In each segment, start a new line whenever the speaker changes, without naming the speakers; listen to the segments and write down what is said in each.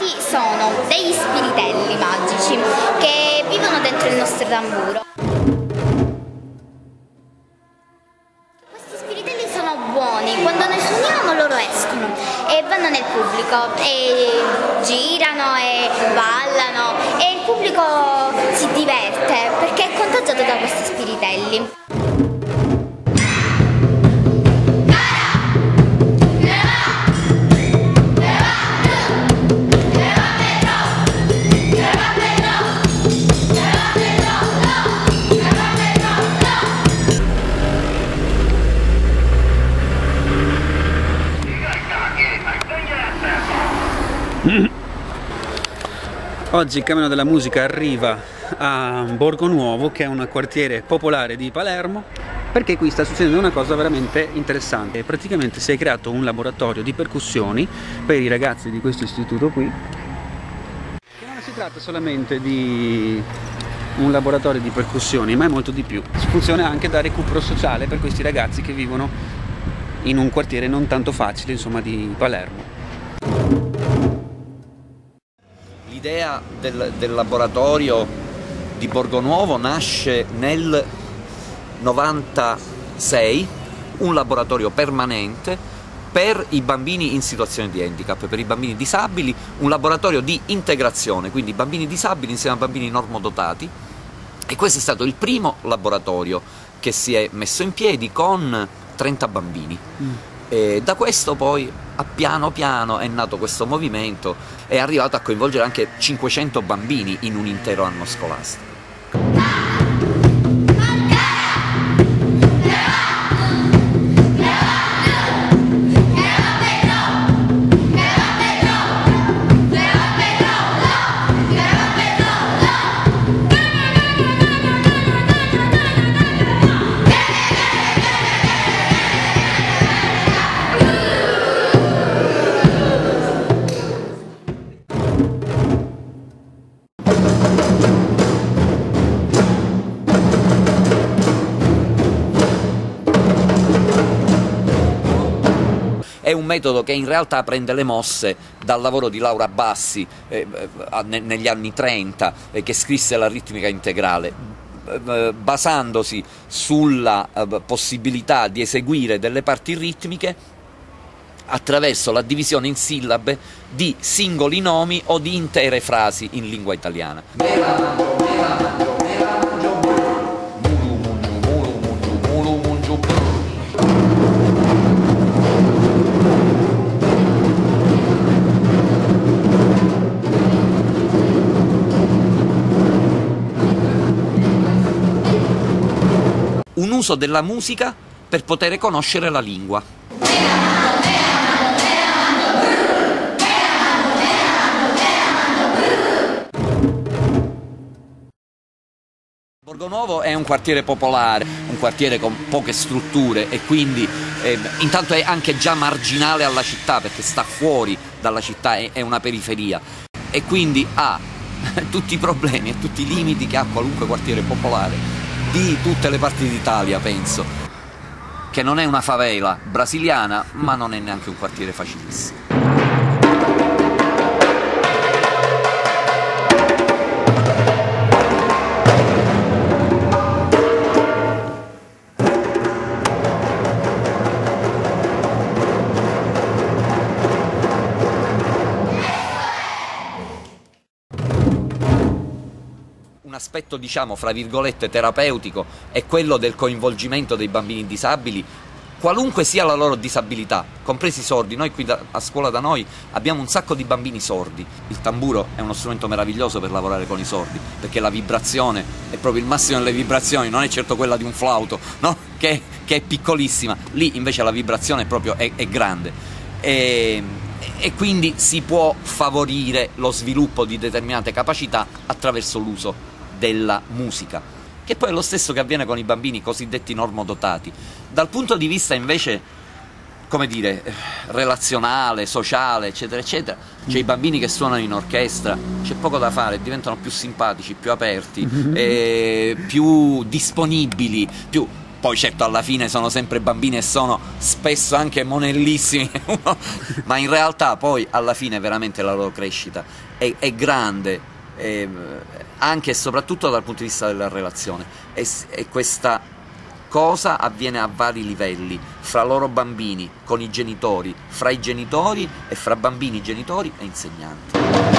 sono degli spiritelli magici che vivono dentro il nostro tamburo. Questi spiritelli sono buoni, quando noi suoniamo loro escono e vanno nel pubblico e girano e ballano e il pubblico si diverte perché è contagiato da questi spiritelli.
Oggi il Cammino della Musica arriva a Borgonuovo, che è un quartiere popolare di Palermo, perché qui sta succedendo una cosa veramente interessante. Praticamente si è creato un laboratorio di percussioni per i ragazzi di questo istituto qui. E non si tratta solamente di un laboratorio di percussioni, ma è molto di più. Funziona anche da recupero sociale per questi ragazzi che vivono in un quartiere non tanto facile, insomma, di Palermo.
L'idea del laboratorio di Borgonuovo nasce nel 96, un laboratorio permanente per i bambini in situazione di handicap, per i bambini disabili, un laboratorio di integrazione, quindi bambini disabili insieme a bambini normodotati, e questo è stato il primo laboratorio che si è messo in piedi con 30 bambini. E da questo poi piano piano è nato questo movimento, è arrivato a coinvolgere anche 500 bambini in un intero anno scolastico. È un metodo che in realtà prende le mosse dal lavoro di Laura Bassi negli anni 30, che scrisse la ritmica integrale, basandosi sulla possibilità di eseguire delle parti ritmiche attraverso la divisione in sillabe di singoli nomi o di intere frasi in lingua italiana. Un uso della musica per poter conoscere la lingua. Borgonuovo è un quartiere popolare, un quartiere con poche strutture e quindi intanto è anche già marginale alla città perché sta fuori dalla città, è una periferia e quindi ha tutti i problemi e tutti i limiti che ha qualunque quartiere popolare di tutte le parti d'Italia, penso, che non è una favela brasiliana, ma non è neanche un quartiere facilissimo. Un aspetto, diciamo, fra virgolette, terapeutico è quello del coinvolgimento dei bambini disabili, qualunque sia la loro disabilità, compresi i sordi. Noi qui a scuola da noi abbiamo un sacco di bambini sordi. Il tamburo è uno strumento meraviglioso per lavorare con i sordi, perché la vibrazione è proprio il massimo delle vibrazioni, non è certo quella di un flauto, no? che è piccolissima. Lì invece la vibrazione è grande. E quindi si può favorire lo sviluppo di determinate capacità attraverso l'uso della musica, che poi è lo stesso che avviene con i bambini cosiddetti normodotati. Dal punto di vista invece, come dire, relazionale, sociale, eccetera, eccetera, c'è i bambini che suonano in orchestra, c'è poco da fare, diventano più simpatici, più aperti, più disponibili, Poi certo alla fine sono sempre bambini e sono spesso anche monellissimi, ma in realtà poi alla fine veramente la loro crescita è grande, anche e soprattutto dal punto di vista della relazione, e questa cosa avviene a vari livelli, fra loro bambini, con i genitori, fra i genitori e fra bambini, genitori e insegnanti.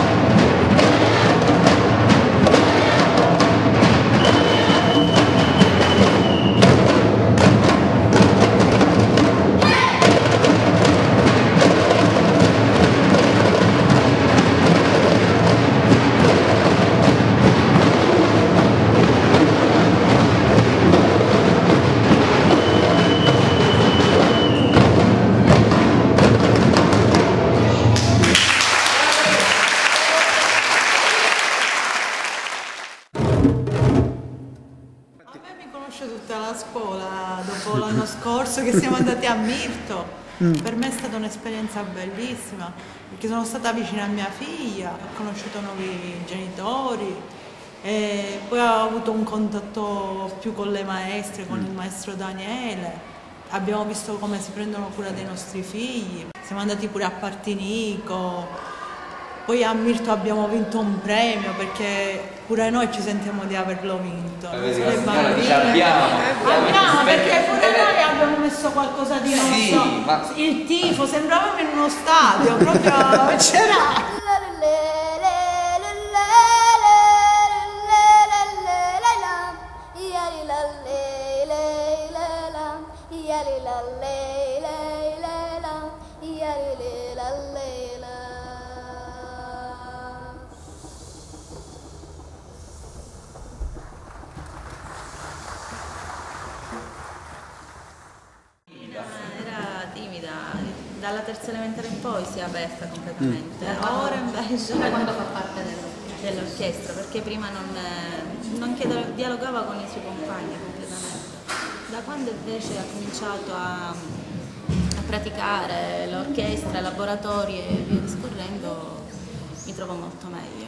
Tutta la scuola dopo l'anno scorso che siamo andati a Mirto, per me è stata un'esperienza bellissima perché sono stata vicina a mia figlia, ho conosciuto nuovi genitori e poi ho avuto un contatto più con le maestre, con il maestro Daniele, abbiamo visto come si prendono cura dei nostri figli, siamo andati pure a Partinico. Poi a Mirto abbiamo vinto un premio perché pure noi ci sentiamo di averlo vinto. Le bambine. Abbiamo perché pure noi abbiamo messo qualcosa di nostro.
Sì, ma...
Il tifo, sembravamo in uno stadio, proprio c'era.
Dalla terza elementare in poi si è aperta completamente, ora invece quando fa parte dell'orchestra, perché prima non dialogava con i suoi compagni completamente. Da quando invece ha cominciato a praticare l'orchestra, i laboratori e via discorrendo, mi trovo molto meglio.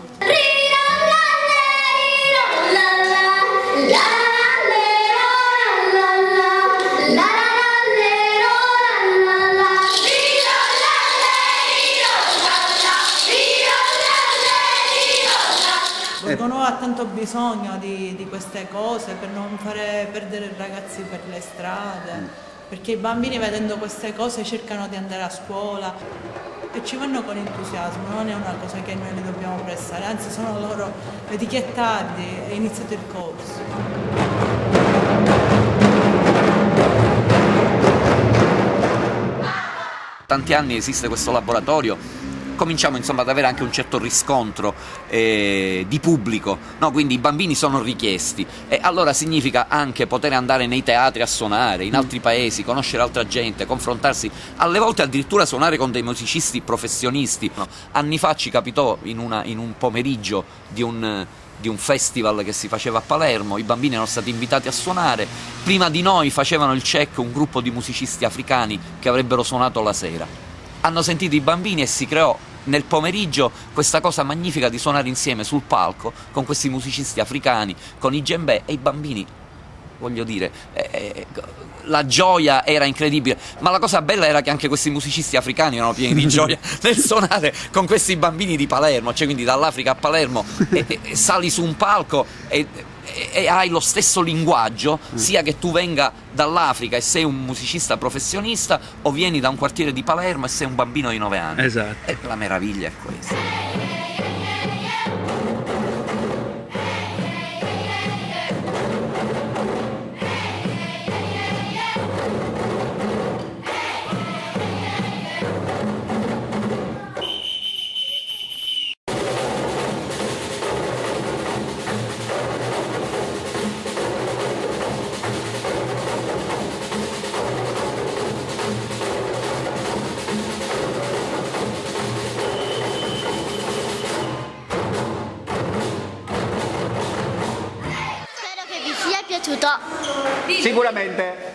Borgonuovo ha tanto bisogno di queste cose per non fare perdere i ragazzi per le strade, perché i bambini vedendo queste cose cercano di andare a scuola e ci vanno con entusiasmo, non è una cosa che noi li dobbiamo pressare, anzi sono loro, vedi che è tardi, è iniziato il corso.
Tanti anni esiste questo laboratorio, cominciamo insomma ad avere anche un certo riscontro di pubblico, no? Quindi i bambini sono richiesti e allora significa anche poter andare nei teatri a suonare, in altri paesi, conoscere altra gente, confrontarsi, alle volte addirittura suonare con dei musicisti professionisti. No? Anni fa ci capitò in un pomeriggio di un festival che si faceva a Palermo, i bambini erano stati invitati a suonare, prima di noi facevano il check un gruppo di musicisti africani che avrebbero suonato la sera. Hanno sentito i bambini e si creò nel pomeriggio questa cosa magnifica di suonare insieme sul palco con questi musicisti africani, con i djembè, e i bambini, voglio dire, la gioia era incredibile, ma la cosa bella era che anche questi musicisti africani erano pieni di gioia nel suonare con questi bambini di Palermo, cioè quindi dall'Africa a Palermo e sali su un palco e hai lo stesso linguaggio, sia che tu venga dall'Africa e sei un musicista professionista o vieni da un quartiere di Palermo e sei un bambino di 9 anni.
Esatto.
E la meraviglia è questa.
Piaciuto?
Sicuramente.